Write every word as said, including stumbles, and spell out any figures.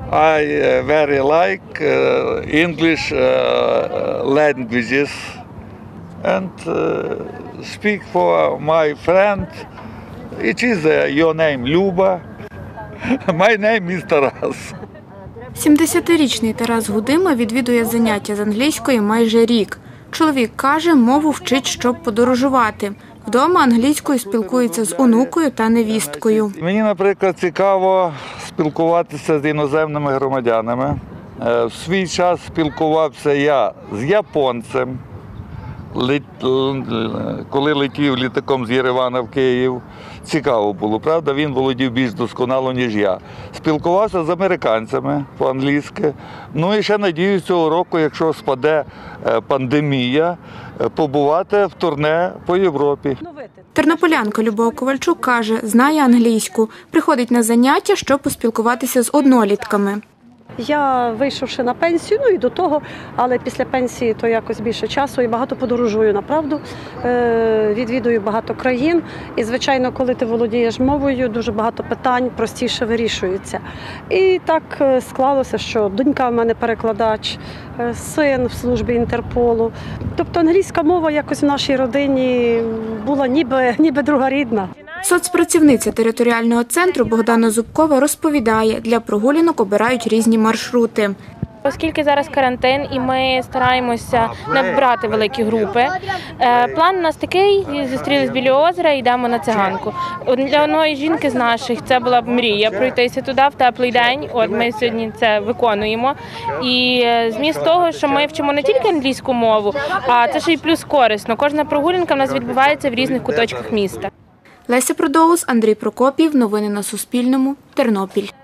I uh, very like uh, English uh, languages and uh, speak for my friend. It is uh, your name, Люба. My name is Тарас. сімдесятирічний Тарас Гудима відвідує заняття з англійської майже рік. Чоловік каже, мову вчить, щоб подорожувати. Вдома англійською спілкується з онукою та невісткою. Мені, наприклад, цікаво спілкуватися з іноземними громадянами. В свій час спілкувався я з японцем, коли летів літаком з Єревана в Київ. Цікаво було, правда? Він володів більш досконало, ніж я. Спілкувався з американцями по-англійськи. Ну і ще надіюсь цього року, якщо спаде пандемія, побувати в турне по Європі. Тернополянка Любов Ковальчук каже, знає англійську. Приходить на заняття, щоб поспілкуватися з однолітками. Я, вийшовши на пенсію, ну і до того, але після пенсії то якось більше часу і багато подорожую, направду, відвідую багато країн. І, звичайно, коли ти володієш мовою, дуже багато питань простіше вирішується. І так склалося, що донька в мене перекладач, син в службі Інтерполу. Тобто англійська мова якось в нашій родині була ніби, ніби другорідна. Соцпрацівниця територіального центру Богдана Зубкова розповідає, для прогулянок обирають різні маршрути. Оскільки зараз карантин і ми стараємося не брати великі групи, план у нас такий, зустрілись біля озера і йдемо на циганку. Для одної жінки з наших це була мрія пройтися туди в теплий день, от ми сьогодні це виконуємо. І зміст того, що ми вчимо не тільки англійську мову, а це ще й плюс корисно. Кожна прогулянка в нас відбувається в різних куточках міста. Леся Продоус, Андрій Прокопів. Новини на Суспільному. Тернопіль.